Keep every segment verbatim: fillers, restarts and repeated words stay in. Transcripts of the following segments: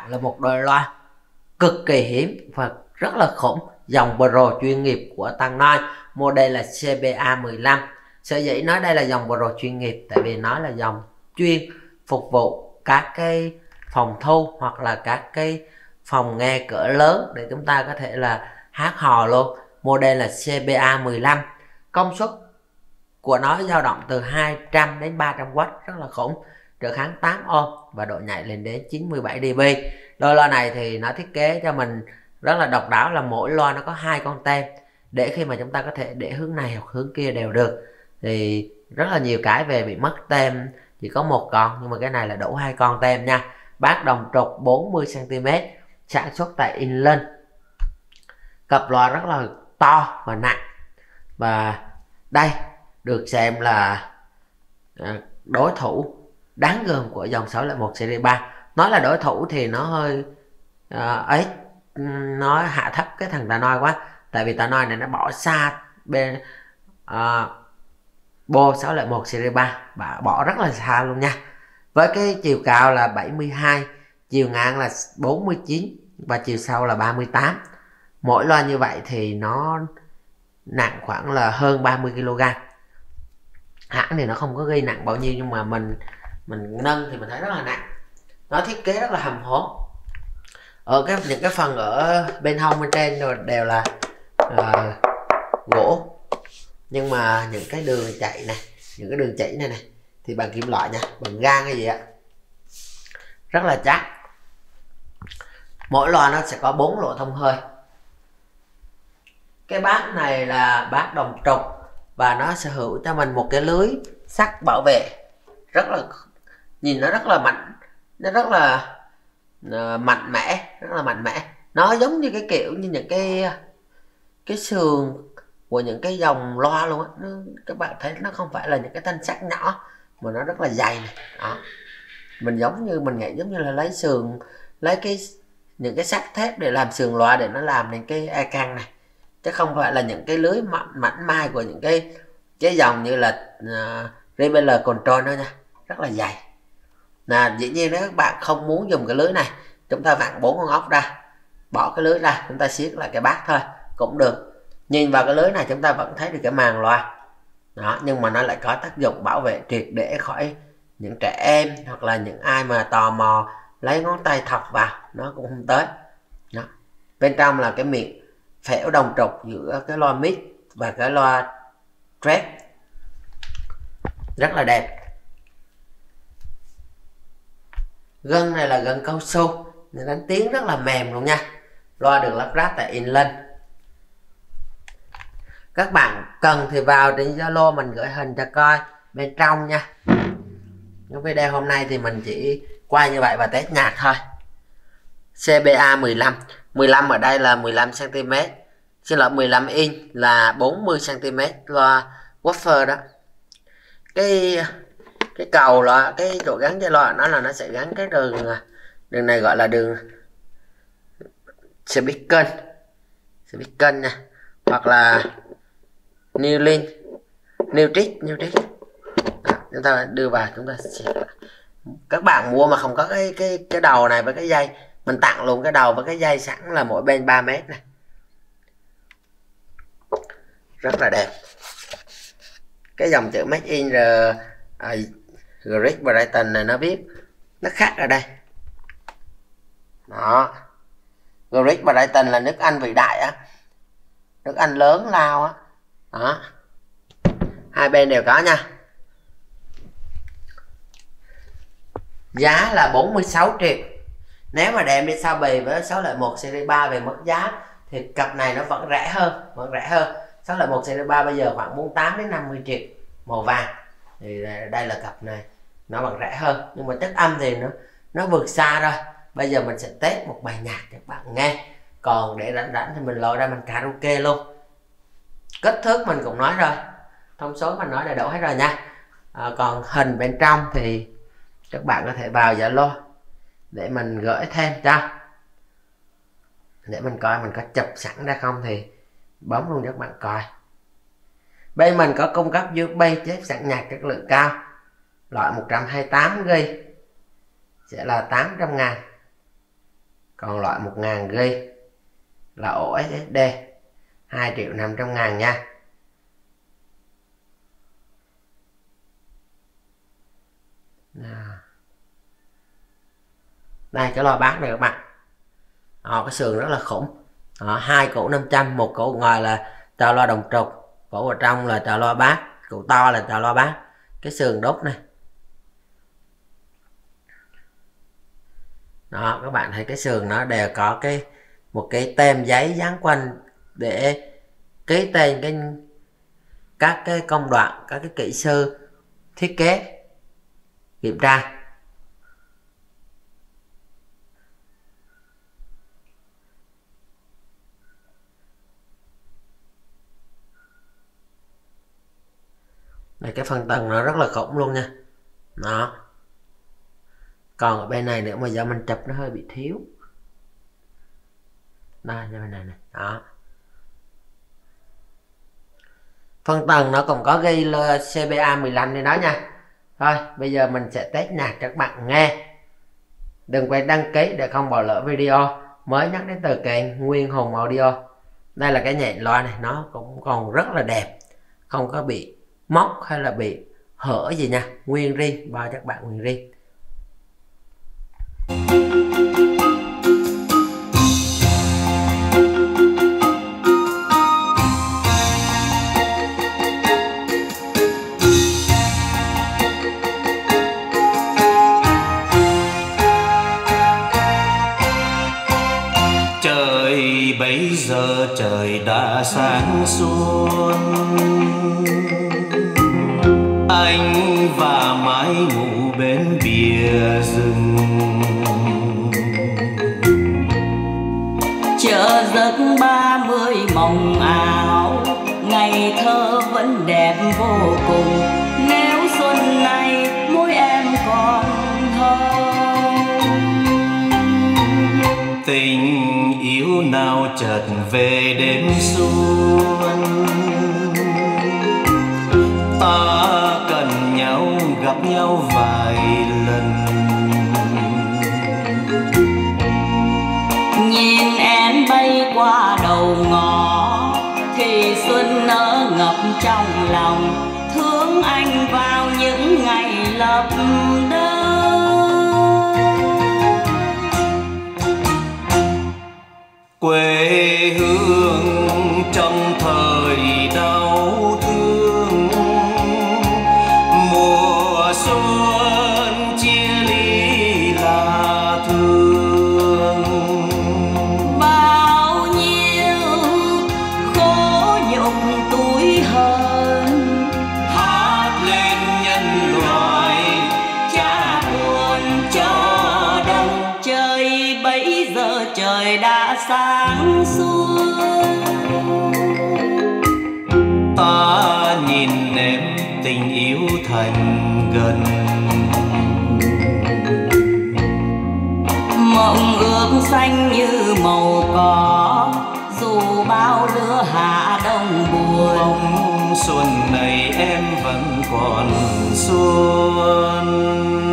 là một đôi loa cực kỳ hiếm và rất là khủng, dòng Pro chuyên nghiệp của Tăng Noi, model là C B A mười lăm. Sở dĩ nói đây là dòng Pro chuyên nghiệp tại vì nó là dòng chuyên phục vụ các cái phòng thu hoặc là các cái phòng nghe cỡ lớn để chúng ta có thể là hát hò luôn. Model là C B A mười lăm, công suất của nó dao động từ hai trăm đến ba trăm oát, rất là khủng, trở kháng tám ohm và độ nhạy lên đến chín mươi bảy dB. Đôi loa này thì nó thiết kế cho mình rất là độc đáo là mỗi loa nó có hai con tem để khi mà chúng ta có thể để hướng này hoặc hướng kia đều được. Thì rất là nhiều cái về bị mất tem chỉ có một con, nhưng mà cái này là đủ hai con tem nha. Bát đồng trục bốn mươi xăng ti mét, sản xuất tại England. Cặp loa rất là to và nặng, và đây được xem là đối thủ đáng gờm của dòng sáu không một series ba. Nói là đối thủ thì nó hơi uh, ấy nó hạ thấp cái thằng Tăng Noi quá, tại vì Tăng Noi này nó bỏ xa bên uh, Bo sáu không một series ba, và bỏ rất là xa luôn nha. Với cái chiều cao là bảy mươi hai, chiều ngang là bốn mươi chín và chiều sâu là ba mươi tám. Mỗi loa như vậy thì nó nặng khoảng là hơn ba mươi ki lô gam. Hãng thì nó không có ghi nặng bao nhiêu, nhưng mà mình mình nâng thì mình thấy rất là nặng. Nó thiết kế rất là hầm hố. Ở cái những cái phần ở bên hông bên trên rồi đều là uh, gỗ, nhưng mà những cái đường chạy này, những cái đường chỉ này này thì bằng kim loại nha, bằng gang hay gì ạ, rất là chắc. Mỗi loa nó sẽ có bốn lỗ thông hơi. Cái bát này là bát đồng trục và nó sở hữu cho mình một cái lưới sắt bảo vệ, rất là nhìn nó rất là mạnh, nó rất là uh, mạnh mẽ, rất là mạnh mẽ. Nó giống như cái kiểu như những cái cái sườn của những cái dòng loa luôn á. Các bạn thấy nó không phải là những cái thanh sắt nhỏ mà nó rất là dày này. Đó. Mình giống như mình nghĩ giống như là lấy sườn, lấy cái những cái sắt thép để làm sườn loa để nó làm nên cái e căng này, chứ không phải là những cái lưới mảnh mảnh mai của những cái cái dòng như là uh, Reveller Control nữa nha, rất là dày. Là dĩ nhiên nếu các bạn không muốn dùng cái lưới này, chúng ta vặn bốn con ốc ra, bỏ cái lưới ra, chúng ta siết lại cái bát thôi cũng được. Nhìn vào cái lưới này chúng ta vẫn thấy được cái màng loa đó, nhưng mà nó lại có tác dụng bảo vệ triệt để khỏi những trẻ em hoặc là những ai mà tò mò lấy ngón tay thọc vào, nó cũng không tới đó. Bên trong là cái miệng phễu đồng trục giữa cái loa mid và cái loa tread, rất là đẹp. Gân này là gân cao su, đánh tiếng rất là mềm luôn nha. Loa được lắp ráp tại England. Các bạn cần thì vào trên Zalo mình gửi hình cho coi bên trong nha. Cái video hôm nay thì mình chỉ quay như vậy và test nhạc thôi. C B A mười lăm, mười lăm ở đây là mười lăm xăng ti mét, xin lỗi mười lăm inch là bốn mươi xăng ti mét loa woofer đó. Cái cái cầu là cái chỗ gắn dây loa nó là nó sẽ gắn cái đường đường này gọi là đường speaker speaker nha, hoặc là new link new trick new trick. Chúng ta đưa vào, chúng ta sẽ... các bạn mua mà không có cái cái cái đầu này với cái dây, mình tặng luôn cái đầu với cái dây sẵn là mỗi bên ba mét này, rất là đẹp. Cái dòng chữ Made in R à, Great Britain này nó viết nó khác ở đây đó. Great Britain là nước Anh vĩ đại á, nước Anh lớn lao á đó. Hai bên đều có nha. Giá là bốn mươi sáu triệu. Nếu mà đem đi so bì với sáu không một series ba về mức giá thì cặp này nó vẫn rẻ hơn, vẫn rẻ hơn. sáu không một series ba bây giờ khoảng bốn mươi tám đến năm mươi triệu, màu vàng. Thì đây là cặp này nó vẫn rẻ hơn, nhưng mà chất âm thì nó nó vượt xa rồi. Bây giờ mình sẽ test một bài nhạc cho các bạn nghe. Còn để rảnh rảnh thì mình lôi ra mình karaoke luôn. Kích thước mình cũng nói rồi, thông số mình nói đầy đủ hết rồi nha. À, còn hình bên trong thì các bạn có thể vào Zalo để mình gửi thêm cho, để mình coi mình có chụp sẵn ra không thì bấm luôn cho các bạn coi. Bên mình có cung cấp u ét bê chép sẵn nhạc chất lượng cao, loại một trăm hai mươi tám gi ga bai sẽ là tám trăm ngàn. Còn loại một nghìn gi-ga-bai là ổ ét ét đê hai triệu năm trăm ngàn nha. Đây cái loa bass này các bạn. Đó, cái sườn rất là khủng. Đó, hai củ năm trăm, một củ ngoài là trào loa đồng trục, củ ở trong là trào loa bass, củ to là trào loa bass. Cái sườn đúc này. Đó, các bạn thấy cái sườn nó đều có cái một cái tem giấy dán quanh để ký tên cái các cái công đoạn, các cái kỹ sư thiết kế kiểm tra. Đây, cái phần tầng nó rất là khủng luôn nha. Đó. Còn ở bên này nữa mà do mình chụp nó hơi bị thiếu. Đây, bên này này. Đó. Phần tầng nó cũng có ghi là xê bê a mười lăm lên đó nha. Thôi, bây giờ mình sẽ test nhạc cho các bạn nghe. Đừng quên đăng ký để không bỏ lỡ video mới nhất đến từ kênh Nguyên Hùng Audio. Đây là cái nhện loa này, nó cũng còn rất là đẹp, không có bị móc hay là bị hở gì nha, nguyên riêng, bao cho các bạn nguyên riêng. Trời bấy giờ trời đã sáng xuân, anh và mái ngủ bên bìa rừng. Chờ giấc ba mươi mộng ảo, ngày thơ vẫn đẹp vô cùng. Nếu xuân này môi em còn hồng, tình yêu nào chợt về đêm xuân, ta cần nhau gặp nhau vài lần. nhìn em bay qua đầu ngõ thì xuân nở ngập trong lòng. Thương anh vào những ngày lập đơn, quê hương trong thời đau thương. Mùa xuân chia ly là thương, bao nhiêu khổ nhục tủi hờn hát lên nhân loại cha buồn cho đông. Trời bấy giờ trời đã sáng xuân, ta nhìn em tình yêu thành gần. mộng ước xanh như màu cỏ, dù bao lứa hạ đông buồn. Mong xuân này em vẫn còn xuân.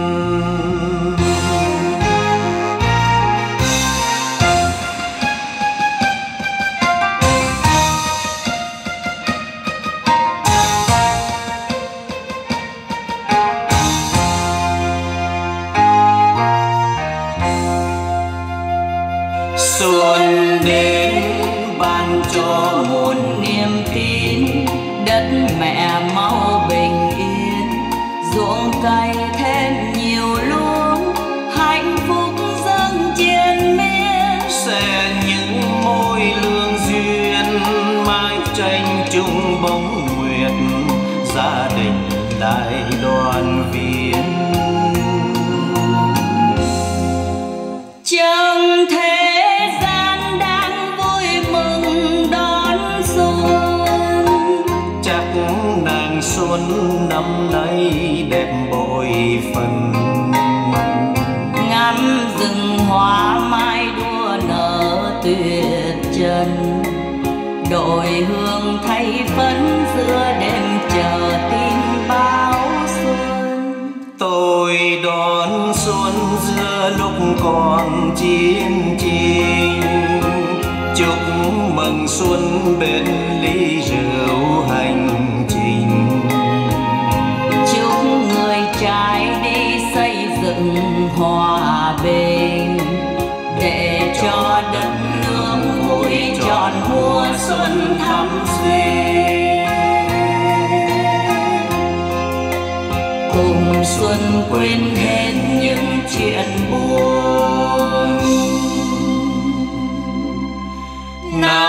Xuân đến ban cho muôn niềm tin, đất mẹ mau bình yên. Ruộng cày thêm nhiều luống, hạnh phúc dâng triền miên. sẽ những môi lương duyên, mái tranh chung bóng nguyệt, gia đình đại đoàn viên. Trong thế gian đang vui mừng đón xuân, Chắc nàng xuân năm nay đẹp bội phần. ngắm rừng hoa mai đua nở tuyệt trần. Đội hương thay phấn giữa đêm chờ tin báo xuân. Tôi đón xuân giữa lúc còn chiến chiến. xuân bên ly rượu hành trình. Chúc người trai đi xây dựng hòa bình, để cho đất nước vui tròn mùa xuân thắm sinh. Cùng xuân quên hết những chuyện buồn. Nào